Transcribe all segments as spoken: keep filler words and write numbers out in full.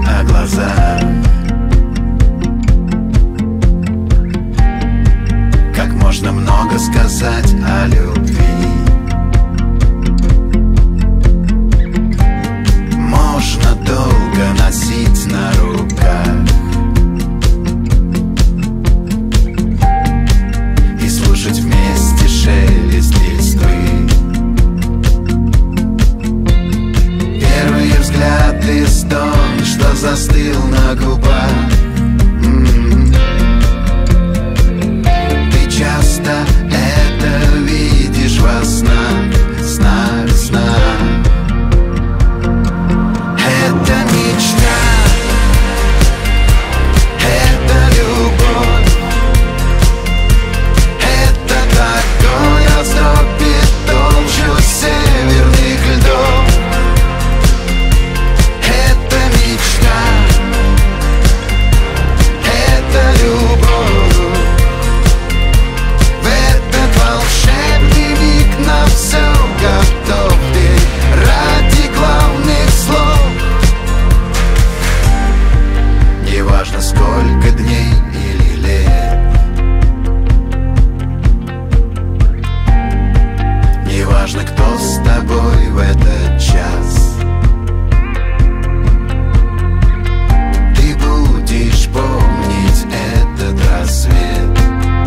о глазах. Как можно много сказать о любви. Можно долго носить на руках и слушать вместе шелест листвы. Первый взгляд и стон, что застыл на губах. Ты часто это видишь во снах, снах, снах. Это мечта, это любовь, этот огонь растопит толщу северных льдов. Это мечта, это любовь. В этот волшебный миг на все готов ты ради главных слов. Неважно, сколько дней или лет, неважно, кто с тобой в этот час, ты будешь помнить этот рассвет.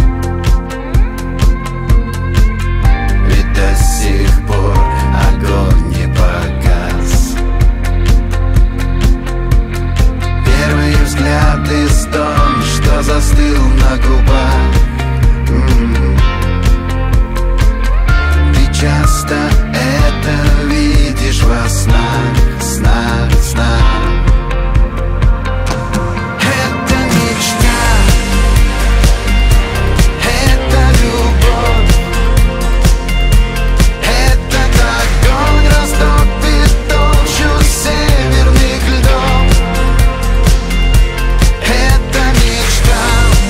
Ведь до сих пор огонь не погас. Первый взгляд и стон, что застыл на губах. М-м-м. Ты часто это видишь во снах, снах, снах. Это мечта, это любовь, этот огонь растопит толщу северных льдов. Это мечта,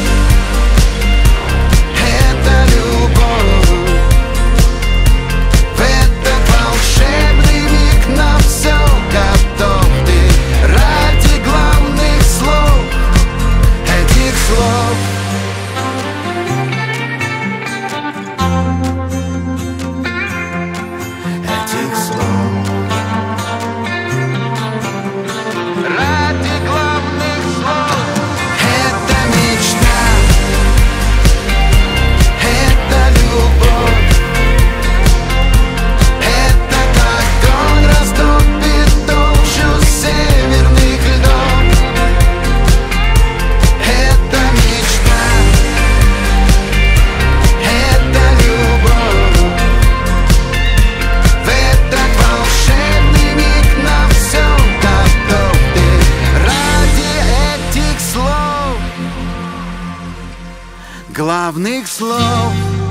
это любовь. В этот волшебный миг на все готов ты ради главных слов, этих слов. Этих слов. Ради главных слов. Это мечта, это любовь, этот огонь растопит толщу северных льдов. Это мечта, это любовь. В этот волшебный миг на все готов ты ради этих слов, главных слов.